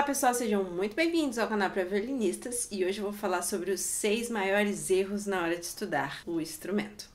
Olá pessoal, sejam muito bem-vindos ao canal para violinistas e hoje eu vou falar sobre os 6 maiores erros na hora de estudar o instrumento.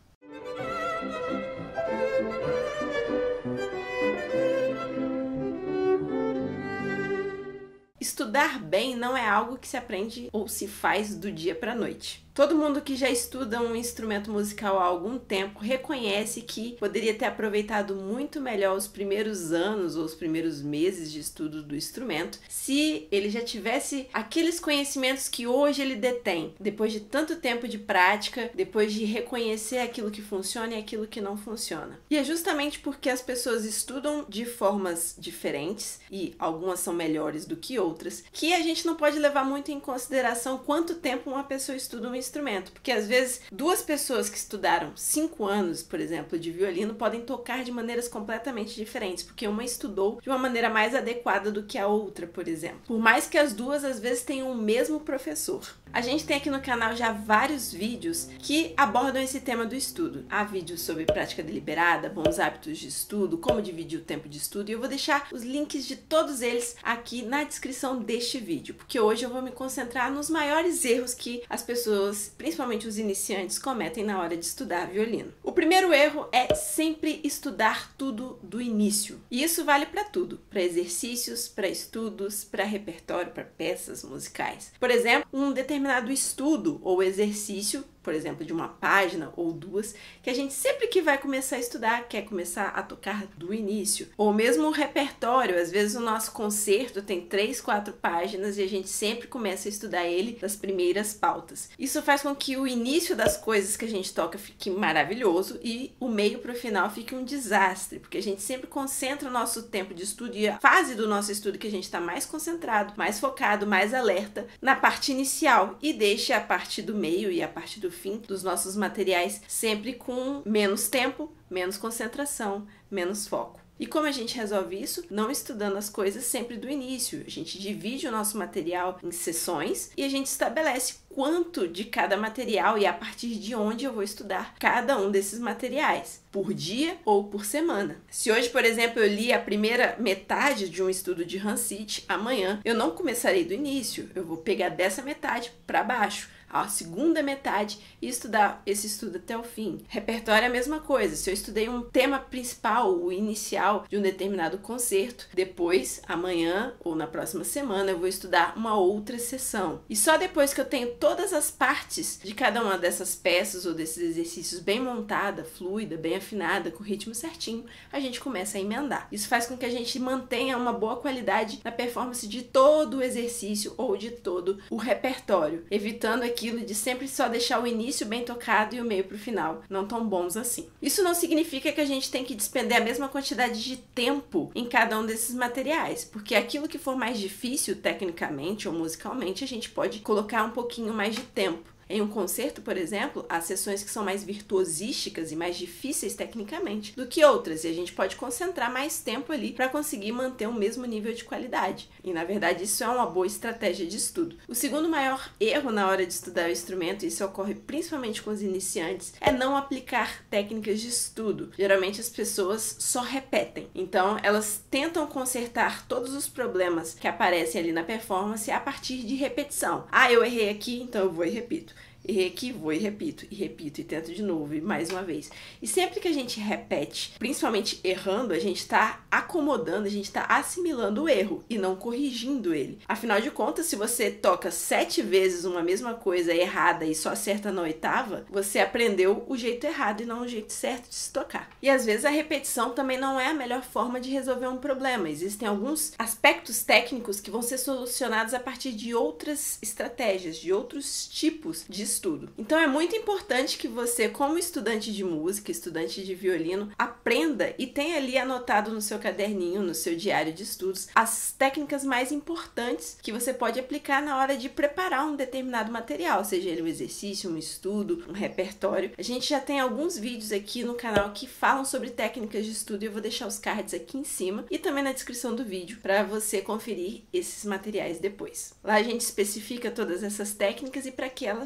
Estudar bem não é algo que se aprende ou se faz do dia para a noite. Todo mundo que já estuda um instrumento musical há algum tempo reconhece que poderia ter aproveitado muito melhor os primeiros anos ou os primeiros meses de estudo do instrumento se ele já tivesse aqueles conhecimentos que hoje ele detém, depois de tanto tempo de prática, depois de reconhecer aquilo que funciona e aquilo que não funciona. E é justamente porque as pessoas estudam de formas diferentes e algumas são melhores do que outras, que a gente não pode levar muito em consideração quanto tempo uma pessoa estuda um instrumento, porque às vezes duas pessoas que estudaram 5 anos, por exemplo, de violino, podem tocar de maneiras completamente diferentes, porque uma estudou de uma maneira mais adequada do que a outra, por exemplo. Por mais que as duas às vezes tenham o mesmo professor. A gente tem aqui no canal já vários vídeos que abordam esse tema do estudo. Há vídeos sobre prática deliberada, bons hábitos de estudo, como dividir o tempo de estudo, e eu vou deixar os links de todos eles aqui na descrição deste vídeo, porque hoje eu vou me concentrar nos maiores erros que as pessoas, principalmente os iniciantes, cometem na hora de estudar violino. O primeiro erro é sempre estudar tudo do início. E isso vale para tudo, para exercícios, para estudos, para repertório, para peças musicais. Por exemplo, um determinado estudo ou exercício, por exemplo, de uma página ou duas, que a gente sempre que vai começar a estudar, quer começar a tocar do início. Ou mesmo o repertório, às vezes o nosso concerto tem 3, 4 páginas e a gente sempre começa a estudar ele das primeiras pautas. Isso faz com que o início das coisas que a gente toca fique maravilhoso e o meio para o final fique um desastre, porque a gente sempre concentra o nosso tempo de estudo e a fase do nosso estudo que a gente está mais concentrado, mais focado, mais alerta na parte inicial e deixa a parte do meio e a parte do fim dos nossos materiais sempre com menos tempo, menos concentração, menos foco. E como a gente resolve isso? Não estudando as coisas sempre do início. A gente divide o nosso material em sessões e a gente estabelece quanto de cada material e a partir de onde eu vou estudar cada um desses materiais, por dia ou por semana. Se hoje, por exemplo, eu li a primeira metade de um estudo de Ransit, amanhã eu não começarei do início, eu vou pegar dessa metade para baixo, a segunda metade e estudar esse estudo até o fim. Repertório é a mesma coisa. Se eu estudei um tema principal, o inicial de um determinado concerto, depois, amanhã ou na próxima semana, eu vou estudar uma outra sessão. E só depois que eu tenho todas as partes de cada uma dessas peças ou desses exercícios bem montada, fluida, bem afinada, com o ritmo certinho, a gente começa a emendar. Isso faz com que a gente mantenha uma boa qualidade na performance de todo o exercício ou de todo o repertório, evitando aquilo de sempre só deixar o início bem tocado e o meio para o final não tão bons assim. Isso não significa que a gente tem que despender a mesma quantidade de tempo em cada um desses materiais, porque aquilo que for mais difícil tecnicamente ou musicalmente, a gente pode colocar um pouquinho mais de tempo. Em um concerto, por exemplo, há sessões que são mais virtuosísticas e mais difíceis tecnicamente do que outras, e a gente pode concentrar mais tempo ali para conseguir manter o mesmo nível de qualidade. E, na verdade, isso é uma boa estratégia de estudo. O segundo maior erro na hora de estudar o instrumento, e isso ocorre principalmente com os iniciantes, é não aplicar técnicas de estudo. Geralmente as pessoas só repetem. Então, elas tentam consertar todos os problemas que aparecem ali na performance a partir de repetição. Ah, eu errei aqui, então eu vou e repito. Errei aqui, vou e repito, e tento de novo, e mais uma vez. E sempre que a gente repete, principalmente errando, a gente está acomodando, a gente está assimilando o erro e não corrigindo ele. Afinal de contas, se você toca 7 vezes uma mesma coisa errada e só acerta na 8ª, você aprendeu o jeito errado e não o jeito certo de se tocar. E às vezes a repetição também não é a melhor forma de resolver um problema. Existem alguns aspectos técnicos que vão ser solucionados a partir de outras estratégias, de outros tipos de estudo. Então é muito importante que você, como estudante de música, estudante de violino, aprenda e tenha ali anotado no seu caderninho, no seu diário de estudos, as técnicas mais importantes que você pode aplicar na hora de preparar um determinado material, seja ele um exercício, um estudo, um repertório. A gente já tem alguns vídeos aqui no canal que falam sobre técnicas de estudo e eu vou deixar os cards aqui em cima e também na descrição do vídeo para você conferir esses materiais depois. Lá a gente especifica todas essas técnicas e para que elas servem.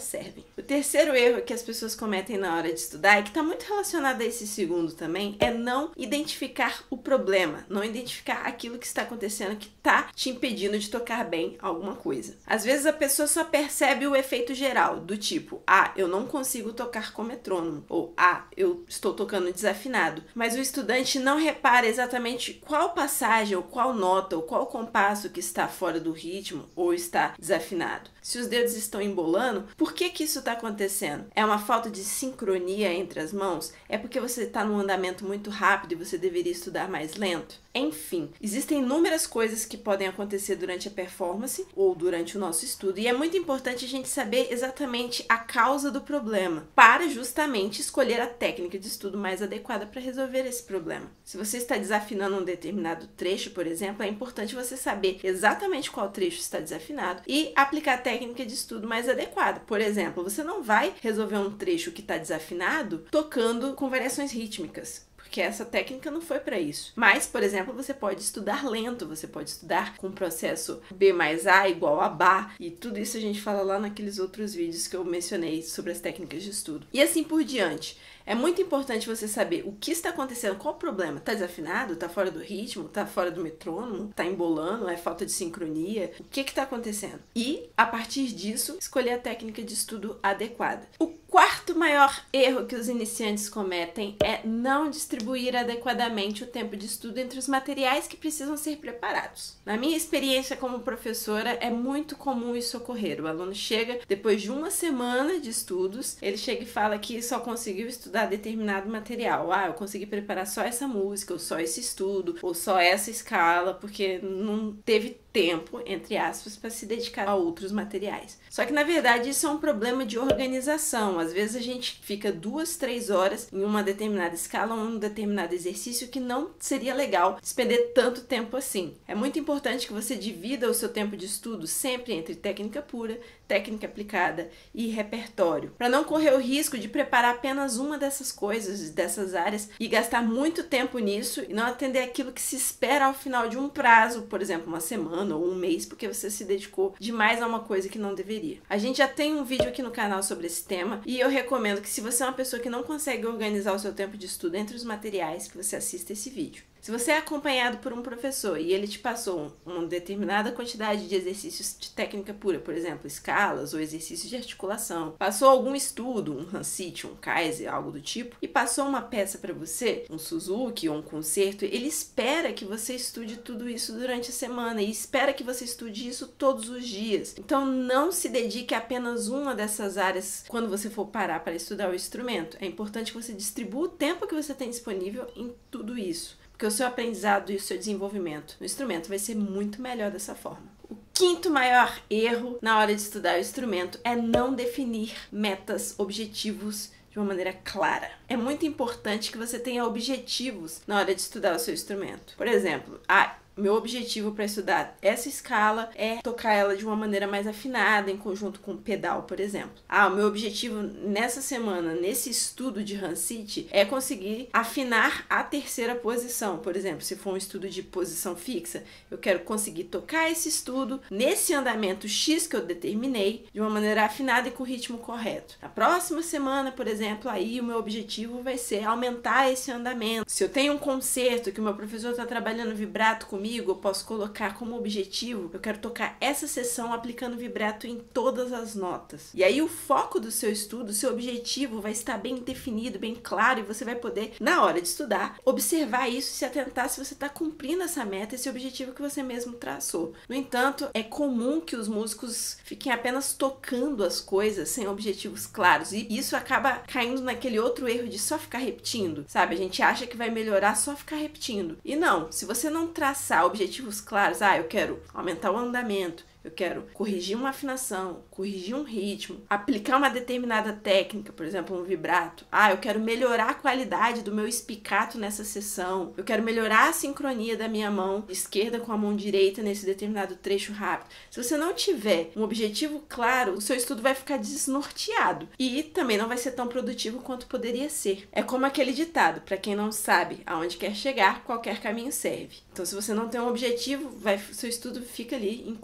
percebem. O terceiro erro que as pessoas cometem na hora de estudar, e que está muito relacionado a esse segundo também, é não identificar o problema, não identificar aquilo que está acontecendo que está te impedindo de tocar bem alguma coisa. Às vezes a pessoa só percebe o efeito geral, do tipo, eu não consigo tocar com metrônomo, ou eu estou tocando desafinado, mas o estudante não repara exatamente qual passagem, ou qual nota, ou qual compasso que está fora do ritmo, ou está desafinado. Se os dedos estão embolando, por que isso está acontecendo? É uma falta de sincronia entre as mãos? É porque você está num andamento muito rápido e você deveria estudar mais lento? Enfim, existem inúmeras coisas que podem acontecer durante a performance ou durante o nosso estudo, e é muito importante a gente saber exatamente a causa do problema, para justamente escolher a técnica de estudo mais adequada para resolver esse problema. Se você está desafinando um determinado trecho, por exemplo, é importante você saber exatamente qual trecho está desafinado e aplicar a técnica de estudo mais adequada. Por exemplo, você não vai resolver um trecho que está desafinado tocando com variações rítmicas, porque essa técnica não foi para isso. Mas, por exemplo, você pode estudar lento, você pode estudar com o processo B mais A igual a Bá, e tudo isso a gente fala lá naqueles outros vídeos que eu mencionei sobre as técnicas de estudo. E assim por diante. É muito importante você saber o que está acontecendo, qual o problema. Está desafinado? Está fora do ritmo? Está fora do metrônomo? Está embolando? É falta de sincronia? O que está acontecendo? E, a partir disso, escolher a técnica de estudo adequada. O quarto maior erro que os iniciantes cometem é não distribuir adequadamente o tempo de estudo entre os materiais que precisam ser preparados. Na minha experiência como professora, é muito comum isso ocorrer. O aluno chega, depois de uma semana de estudos, ele chega e fala que só conseguiu estudar determinado material. Eu consegui preparar só essa música, ou só esse estudo, ou só essa escala, porque não teve tempo, entre aspas, para se dedicar a outros materiais. Só que, na verdade, isso é um problema de organização. Às vezes a gente fica 2, 3 horas em uma determinada escala ou em um determinado exercício que não seria legal despender tanto tempo assim. É muito importante que você divida o seu tempo de estudo sempre entre técnica pura, técnica aplicada e repertório, para não correr o risco de preparar apenas uma dessas coisas, dessas áreas, e gastar muito tempo nisso e não atender aquilo que se espera ao final de um prazo, por exemplo, uma semana ou um mês, porque você se dedicou demais a uma coisa que não deveria. A gente já tem um vídeo aqui no canal sobre esse tema, e eu recomendo que, se você é uma pessoa que não consegue organizar o seu tempo de estudo entre os materiais, que você assista esse vídeo. Se você é acompanhado por um professor e ele te passou uma determinada quantidade de exercícios de técnica pura, por exemplo, escalas ou exercícios de articulação, passou algum estudo, um Hansitt, um Kaiser, algo do tipo, e passou uma peça para você, um Suzuki ou um concerto, ele espera que você estude tudo isso durante a semana e espera que você estude isso todos os dias. Então não se dedique a apenas uma dessas áreas quando você for parar para estudar o instrumento. É importante que você distribua o tempo que você tem disponível em tudo isso, porque o seu aprendizado e o seu desenvolvimento no instrumento vai ser muito melhor dessa forma. O quinto maior erro na hora de estudar o instrumento é não definir metas, objetivos de uma maneira clara. É muito importante que você tenha objetivos na hora de estudar o seu instrumento. Por exemplo, meu objetivo para estudar essa escala é tocar ela de uma maneira mais afinada, em conjunto com o pedal, por exemplo. O meu objetivo nessa semana, nesse estudo de Hansitt, é conseguir afinar a terceira posição. Por exemplo, se for um estudo de posição fixa, eu quero conseguir tocar esse estudo nesse andamento X que eu determinei, de uma maneira afinada e com o ritmo correto. Na próxima semana, por exemplo, aí o meu objetivo vai ser aumentar esse andamento. Se eu tenho um concerto que o meu professor está trabalhando vibrato comigo, eu posso colocar como objetivo, eu quero tocar essa sessão aplicando vibrato em todas as notas. E aí o foco do seu estudo, o seu objetivo vai estar bem definido, bem claro, e você vai poder, na hora de estudar, observar isso e se atentar se você está cumprindo essa meta, esse objetivo que você mesmo traçou. No entanto, é comum que os músicos fiquem apenas tocando as coisas sem objetivos claros, e isso acaba caindo naquele outro erro de só ficar repetindo, sabe? A gente acha que vai melhorar só ficar repetindo. E não, se você não traçar objetivos claros, eu quero aumentar o andamento, eu quero corrigir uma afinação, corrigir um ritmo, aplicar uma determinada técnica, por exemplo, um vibrato. Eu quero melhorar a qualidade do meu espicato nessa sessão. Eu quero melhorar a sincronia da minha mão esquerda com a mão direita nesse determinado trecho rápido. Se você não tiver um objetivo claro, o seu estudo vai ficar desnorteado e também não vai ser tão produtivo quanto poderia ser. É como aquele ditado: para quem não sabe aonde quer chegar, qualquer caminho serve. Então, se você não tem um objetivo, seu estudo fica ali em qualquer coisa.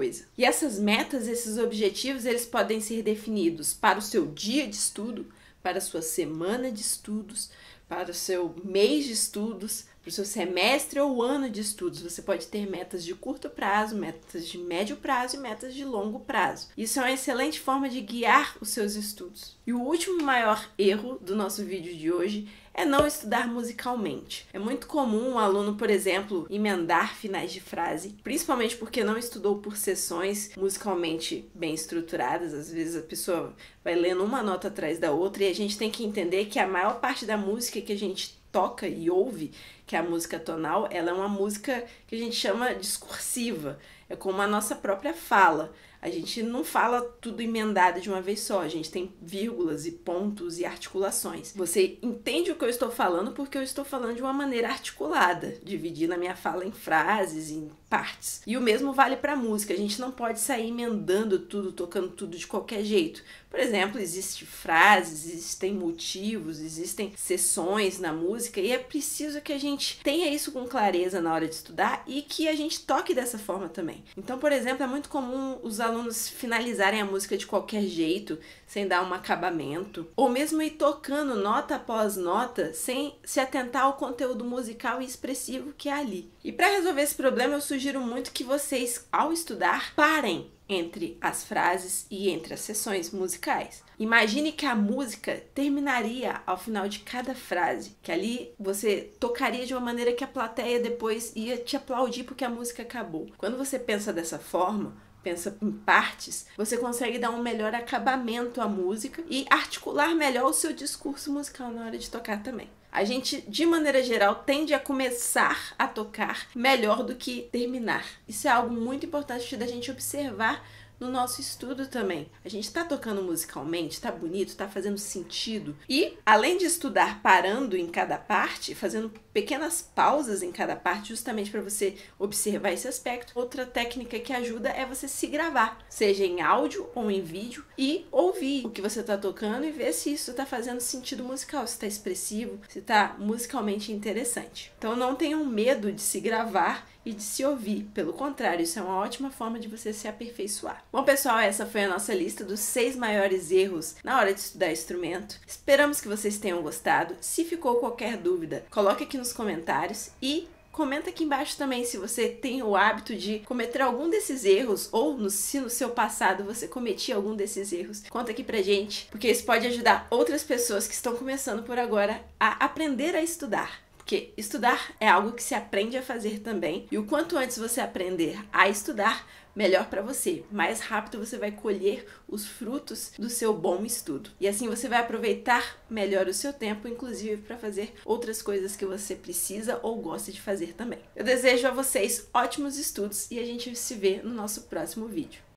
coisa. E essas metas, esses objetivos, eles podem ser definidos para o seu dia de estudo, para a sua semana de estudos, para o seu mês de estudos, para o seu semestre ou ano de estudos. Você pode ter metas de curto prazo, metas de médio prazo e metas de longo prazo. Isso é uma excelente forma de guiar os seus estudos. E o último maior erro do nosso vídeo de hoje é não estudar musicalmente. É muito comum um aluno, por exemplo, emendar finais de frase, principalmente porque não estudou por sessões musicalmente bem estruturadas. Às vezes a pessoa vai lendo uma nota atrás da outra e a gente tem que entender que a maior parte da música que a gente toca e ouve, que é a música tonal, ela é uma música que a gente chama discursiva. É como a nossa própria fala. A gente não fala tudo emendado de uma vez só, a gente tem vírgulas e pontos e articulações. Você entende o que eu estou falando porque eu estou falando de uma maneira articulada, dividindo a minha fala em frases, em partes. E o mesmo vale para a música, a gente não pode sair emendando tudo, tocando tudo de qualquer jeito. Por exemplo, existem frases, existem motivos, existem seções na música e é preciso que a gente tenha isso com clareza na hora de estudar e que a gente toque dessa forma também. Então, por exemplo, é muito comum os alunos finalizarem a música de qualquer jeito, sem dar um acabamento, ou mesmo ir tocando nota após nota, sem se atentar ao conteúdo musical e expressivo que é ali. E para resolver esse problema, eu sugiro muito que vocês, ao estudar, parem entre as frases e entre as sessões musicais. Imagine que a música terminaria ao final de cada frase, que ali você tocaria de uma maneira que a plateia depois ia te aplaudir porque a música acabou. Quando você pensa dessa forma, pensa em partes, você consegue dar um melhor acabamento à música e articular melhor o seu discurso musical na hora de tocar também. A gente, de maneira geral, tende a começar a tocar melhor do que terminar. Isso é algo muito importante da gente observar no nosso estudo também. A gente está tocando musicalmente, está bonito, está fazendo sentido. E, além de estudar parando em cada parte, fazendo pequenas pausas em cada parte, justamente para você observar esse aspecto, outra técnica que ajuda é você se gravar, seja em áudio ou em vídeo, e ouvir o que você está tocando e ver se isso está fazendo sentido musical, se está expressivo, se está musicalmente interessante. Então não tenham medo de se gravar e de se ouvir. Pelo contrário, isso é uma ótima forma de você se aperfeiçoar. Bom, pessoal, essa foi a nossa lista dos 6 maiores erros na hora de estudar instrumento. Esperamos que vocês tenham gostado. Se ficou qualquer dúvida, coloque aqui nos comentários e comenta aqui embaixo também se você tem o hábito de cometer algum desses erros ou se no seu passado você cometia algum desses erros. Conta aqui pra gente, porque isso pode ajudar outras pessoas que estão começando por agora a aprender a estudar. Porque estudar é algo que se aprende a fazer também, e o quanto antes você aprender a estudar, melhor para você. Mais rápido você vai colher os frutos do seu bom estudo. E assim você vai aproveitar melhor o seu tempo, inclusive para fazer outras coisas que você precisa ou gosta de fazer também. Eu desejo a vocês ótimos estudos e a gente se vê no nosso próximo vídeo.